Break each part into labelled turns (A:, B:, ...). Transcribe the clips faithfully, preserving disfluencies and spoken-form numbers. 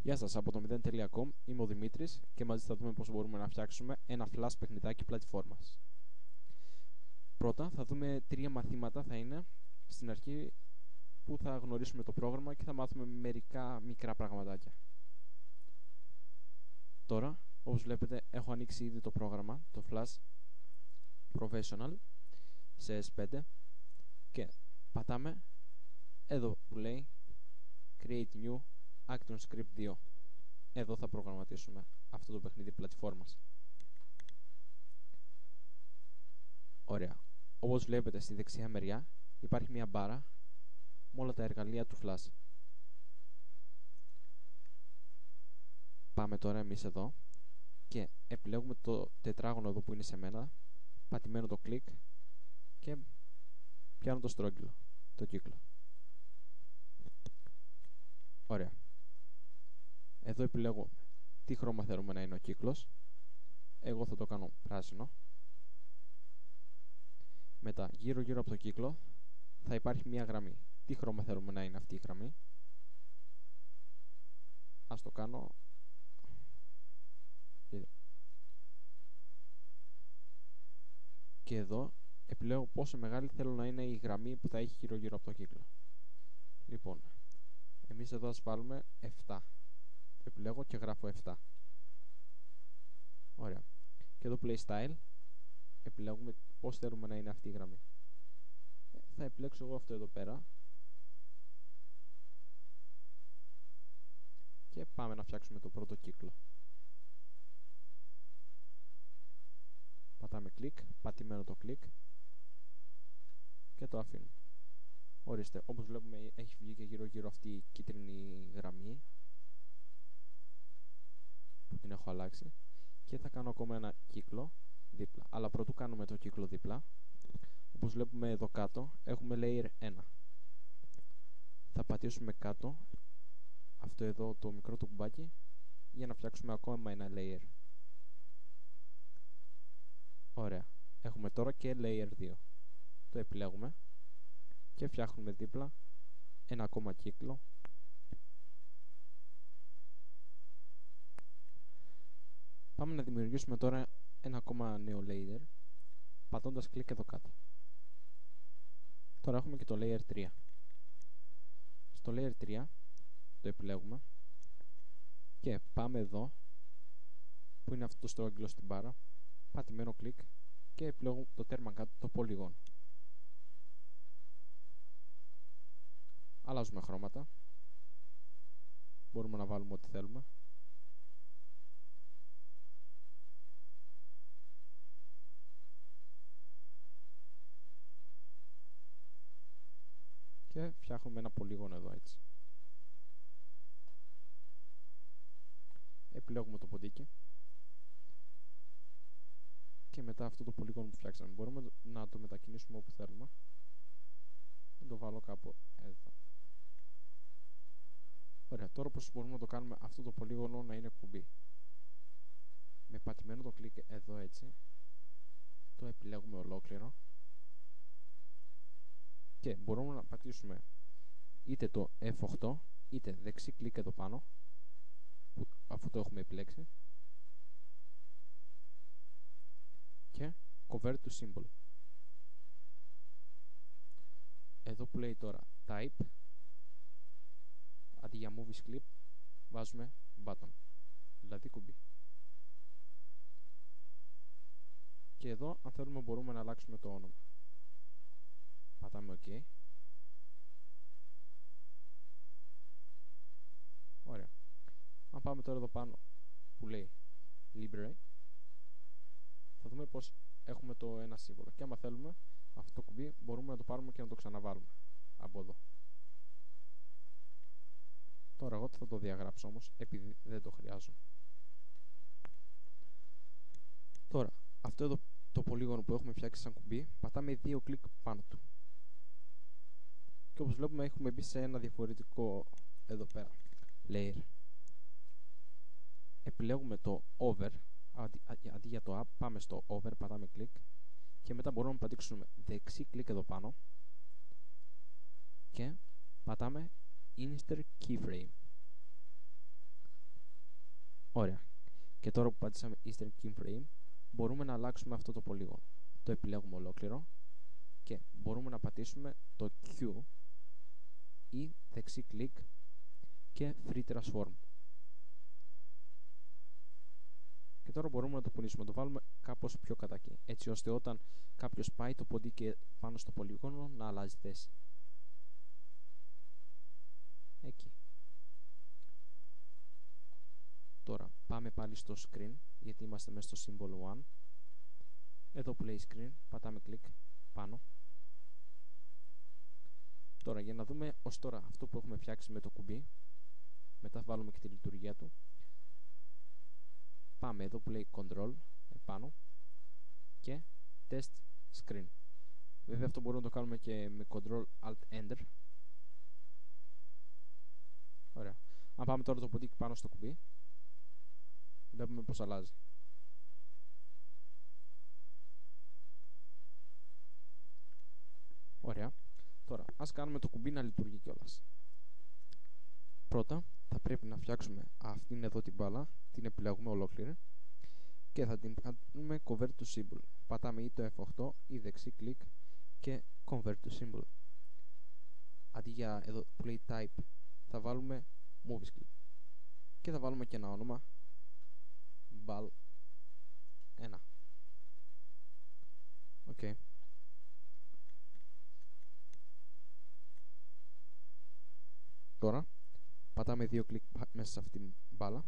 A: Γεια σας, από το μηδέν τελεία com είμαι ο Δημήτρης και μαζί θα δούμε πώς μπορούμε να φτιάξουμε ένα flash παιχνιδάκι πλατφόρμας. Πρώτα θα δούμε τρία μαθήματα, θα είναι στην αρχή που θα γνωρίσουμε το πρόγραμμα και θα μάθουμε μερικά μικρά πραγματάκια. Τώρα, όπως βλέπετε, έχω ανοίξει ήδη το πρόγραμμα, το Flash Professional σε ες φάιβ και πατάμε εδώ που λέει Create New ActionScript δύο. Εδώ θα προγραμματίσουμε αυτό το παιχνίδι πλατφόρμας. Ωραία. Όπως βλέπετε στη δεξιά μεριά υπάρχει μια μπάρα με όλα τα εργαλεία του Flash. Πάμε τώρα εμείς εδώ και επιλέγουμε το τετράγωνο εδώ που είναι σε μένα, πατημένο το κλικ και πιάνω το στρόγγυλο, το κύκλο. Ωραία. Εδώ επιλέγω τι χρώμα θέλουμε να είναι ο κύκλος. Εγώ θα το κάνω πράσινο. Μετά γύρω γύρω από το κύκλο θα υπάρχει μια γραμμή. Τι χρώμα θέλουμε να είναι αυτή η γραμμή. Ας το κάνω και εδώ επιλέγω πόσο μεγάλη θέλω να είναι η γραμμή που θα έχει γύρω γύρω από το κύκλο. Λοιπόν, εμείς εδώ ας βάλουμε επτά. Επιλέγω και γράφω επτά. Ωραία. Και εδώ που λέει Style επιλέγουμε πώς θέλουμε να είναι αυτή η γραμμή. Θα επιλέξω εγώ αυτό εδώ πέρα και πάμε να φτιάξουμε το πρώτο κύκλο. Πατάμε κλικ, πατημένο το κλικ και το αφήνουμε. Ορίστε, όπως βλέπουμε έχει βγει και γύρω γύρω αυτή η κίτρινη γραμμή που την έχω αλλάξει και θα κάνω ακόμα ένα κύκλο δίπλα. Αλλά πρωτού κάνουμε το κύκλο δίπλα, όπως βλέπουμε εδώ κάτω έχουμε layer ένα. Θα πατήσουμε κάτω αυτό εδώ το μικρό το κουμπάκι για να φτιάξουμε ακόμα ένα layer. Ωραία. Έχουμε τώρα και layer δύο. Το επιλέγουμε και φτιάχνουμε δίπλα ένα ακόμα κύκλο. Πάμε να δημιουργήσουμε τώρα ένα ακόμα νέο layer πατώντας κλικ εδώ κάτω. Τώρα έχουμε και το layer τρία. Στο layer τρία το επιλέγουμε και πάμε εδώ που είναι αυτό το στρόγγυλο στην μπάρα, πατημένο κλικ και επιλέγουμε το τέρμα κάτω, το πολυγόνο. Αλλάζουμε χρώματα. Μπορούμε να βάλουμε ό,τι θέλουμε. Και φτιάχνουμε ένα πολύγωνο εδώ έτσι. Επιλέγουμε το ποντίκι και μετά αυτό το πολύγωνο που φτιάξαμε μπορούμε να το μετακινήσουμε όπου θέλουμε. Να το βάλω κάπου εδώ. Ωραία, τώρα πως μπορούμε να το κάνουμε αυτό το πολύγωνο να είναι κουμπί. Με πατημένο το κλικ εδώ έτσι το επιλέγουμε ολόκληρο και μπορούμε να πατήσουμε είτε το εφ οκτώ είτε δεξί κλικ εδώ πάνω που, αφού το έχουμε επιλέξει και convert to symbol. Εδώ που λέει τώρα type, αντί για movies clip βάζουμε button, δηλαδή κουμπί. Και εδώ αν θέλουμε μπορούμε να αλλάξουμε το όνομα. Πατάμε OK. Ωραία. Αν πάμε τώρα εδώ πάνω που λέει Library, θα δούμε πως έχουμε το ένα σύμβολο και άμα θέλουμε αυτό το κουμπί μπορούμε να το πάρουμε και να το ξαναβάλουμε από εδώ. Τώρα εγώ θα το διαγράψω όμως επειδή δεν το χρειάζομαι. Τώρα αυτό εδώ το πολύγωνο που έχουμε φτιάξει σαν κουμπί πατάμε δύο κλικ πάνω του και όπως βλέπουμε έχουμε μπει σε ένα διαφορετικό εδώ πέρα layer. Επιλέγουμε το over αντί, αντί για το up, πάμε στο over, πατάμε κλικ και μετά μπορούμε να πατήσουμε δεξί κλικ εδώ πάνω και πατάμε insert keyframe. Και τώρα που πατήσαμε Eastern Keyframe, μπορούμε να αλλάξουμε αυτό το πολύγωνο. Το επιλέγουμε ολόκληρο και μπορούμε να πατήσουμε το Q ή δεξί κλικ και Free Transform. Και τώρα μπορούμε να το κουνήσουμε, να το βάλουμε κάπως πιο κατά εκεί, έτσι ώστε όταν κάποιος πάει το ποντίκι πάνω στο πολύγωνο να αλλάζει θέση. Εκεί. Τώρα πάμε πάλι στο screen, γιατί είμαστε μέσα στο symbol one. Εδώ που λέει screen, πατάμε κλικ πάνω. Τώρα για να δούμε ως τώρα αυτό που έχουμε φτιάξει με το κουμπί, μετά βάλουμε και τη λειτουργία του. Πάμε εδώ που λέει control επάνω και test screen. Βέβαια αυτό μπορούμε να το κάνουμε και με control alt enter. Ωραία. Αν πάμε τώρα το ποντίκι πάνω στο κουμπί, βλέπουμε πως αλλάζει. Ωραία. Τώρα ας κάνουμε το κουμπί να λειτουργεί κιόλας. Πρώτα θα πρέπει να φτιάξουμε αυτήν εδώ την μπάλα, την επιλέγουμε ολόκληρη και θα την κάνουμε convert to symbol. Πατάμε ή το εφ οκτώ ή δεξί κλικ και convert to symbol. Αντί για εδώ που λέει type θα βάλουμε movie clip και θα βάλουμε και ένα όνομα ball ένα. Οκ. Okay. Τώρα πατάμε δύο κλικ μέσα σε αυτήν την μπάλα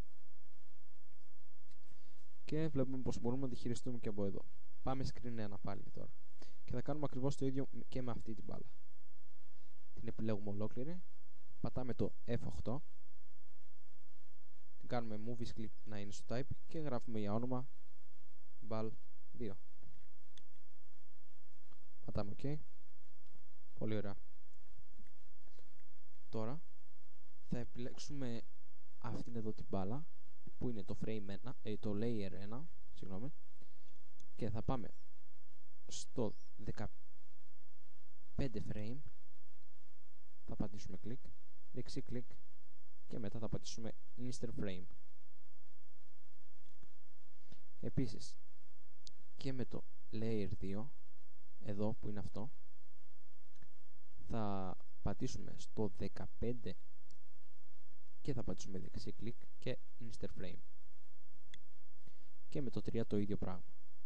A: και βλέπουμε πως μπορούμε να τη χειριστούμε και από εδώ. Πάμε screen ένα πάλι τώρα και θα κάνουμε ακριβώς το ίδιο και με αυτή την μπάλα. Την επιλέγουμε ολόκληρη, πατάμε το εφ οκτώ, την κάνουμε movie clip να είναι στο type και γράφουμε για όνομα ball δύο. Πατάμε ok. Πολύ ωραία. Τώρα θα επιλέξουμε αυτήν εδώ την μπάλα που είναι το frame ένα, ε, το layer ένα, συγγνώμη, και θα πάμε στο δεκαπέντε frame, θα πατήσουμε κλικ, δεξί κλικ και μετά θα πατήσουμε insert frame. Επίσης και με το layer δύο, εδώ που είναι αυτό, θα πατήσουμε στο δεκαπέντε και θα πατήσουμε δεξί κλικ και insert frame. Και με το τρία το ίδιο πράγμα.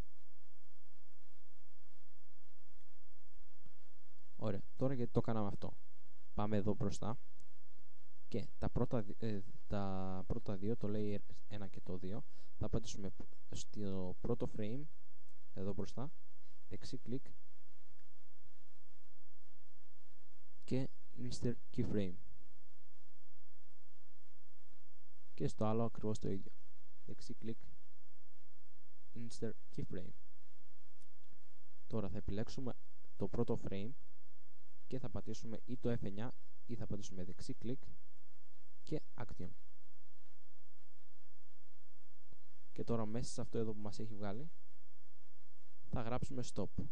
A: Ωραία, τώρα γιατί το κάναμε αυτό. Πάμε εδώ μπροστά και τα πρώτα, ε, τα πρώτα δύο, το layer ένα και το δύο, θα πατήσουμε στο πρώτο frame εδώ μπροστά, δεξί κλικ και insert keyframe. Και στο άλλο ακριβώς το ίδιο, δεξί κλικ, insert keyframe. Τώρα θα επιλέξουμε το πρώτο frame και θα πατήσουμε ή το εφ εννιά ή θα πατήσουμε δεξί κλικ και action. Και τώρα μέσα σε αυτό εδώ που μας έχει βγάλει θα γράψουμε stop.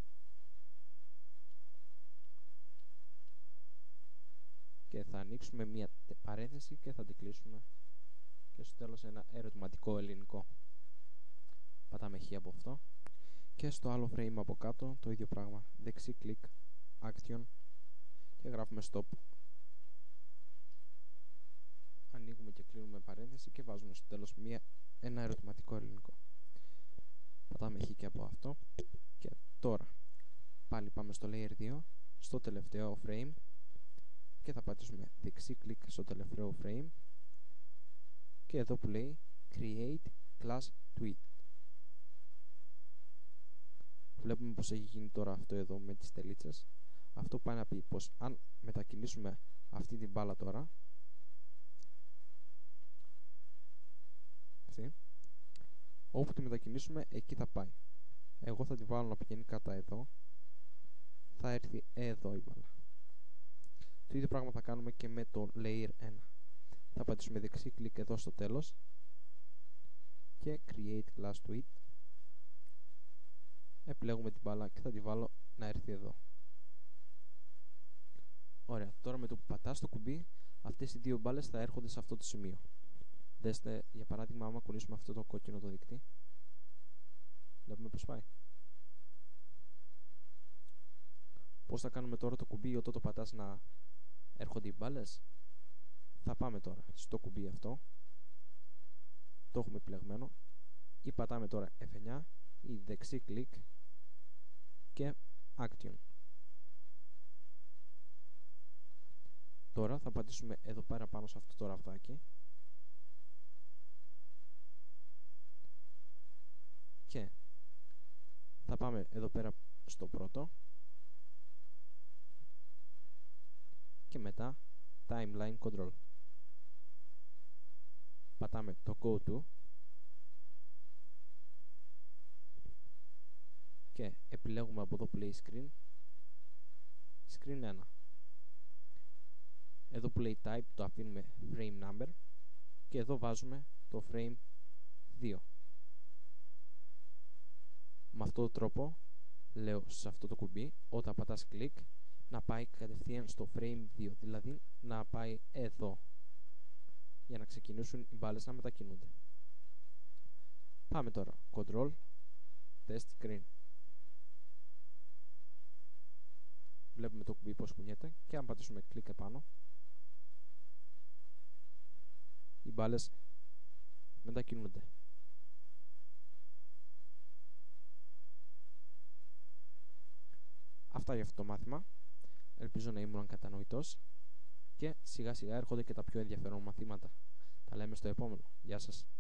A: Και θα ανοίξουμε μία παρένθεση και θα την κλείσουμε και στο τέλος ένα ερωτηματικό ελληνικό. Πατάμε χ από αυτό και στο άλλο frame από κάτω το ίδιο πράγμα, δεξί κλικ, action και γράφουμε stop. Ανοίγουμε και κλείνουμε παρένθεση και βάζουμε στο τέλος μία, ένα ερωτηματικό ελληνικό. Πατάμε χ και από αυτό και τώρα πάλι πάμε στο layer δύο, στο τελευταίο frame και θα πατήσουμε δεξί κλικ στο τελευταίο frame και εδώ που λέει create class tweet. Βλέπουμε πως έχει γίνει τώρα αυτό εδώ με τις τελίτσες. Αυτό πάει να πει πως αν μετακινήσουμε αυτή την μπάλα τώρα, αυτή, όπου τη μετακινήσουμε εκεί θα πάει. Εγώ θα τη βάλω να πηγαίνει κατά εδώ, θα έρθει εδώ η μπάλα. Το ίδιο πράγμα θα κάνουμε και με το layer ένα. Θα πατήσουμε δεξί κλικ εδώ στο τέλος και create class tweet. Επιλέγουμε την μπάλα και θα τη βάλω να έρθει εδώ. Ωραία, τώρα με το που πατάς το κουμπί αυτές οι δύο μπάλες θα έρχονται σε αυτό το σημείο. Δέστε, για παράδειγμα, άμα κουνήσουμε αυτό το κόκκινο το δείκτη, βλέπουμε πως πάει. Πώς θα κάνουμε τώρα το κουμπί όταν το πατάς να έρχονται οι μπάλες? Θα πάμε τώρα στο κουμπί αυτό, το έχουμε επιλεγμένο, ή πατάμε τώρα εφ εννιά ή δεξί κλικ και Action. Τώρα θα πατήσουμε εδώ πέρα πάνω σε αυτό το ραφτάκι και θα πάμε εδώ πέρα στο πρώτο και μετά Timeline Control. Πατάμε το Go To και επιλέγουμε από εδώ Play Screen, Screen ένα. Εδώ που λέει Type το αφήνουμε Frame Number και εδώ βάζουμε το Frame δύο. Με αυτόν τον τρόπο λέω σε αυτό το κουμπί όταν πατάς κλικ να πάει κατευθείαν στο Frame δύο, δηλαδή να πάει εδώ για να ξεκινήσουν οι μπάλες να μετακινούνται. Πάμε τώρα Control Test Screen. Βλέπουμε το κουμπί πως κουνιέται και αν πατήσουμε κλικ επάνω, οι μπάλες μετακινούνται. Αυτά για αυτό το μάθημα. Ελπίζω να ήμουν κατανοητός και σιγά σιγά έρχονται και τα πιο ενδιαφέρον μαθήματα. Τα λέμε στο επόμενο. Γεια σας.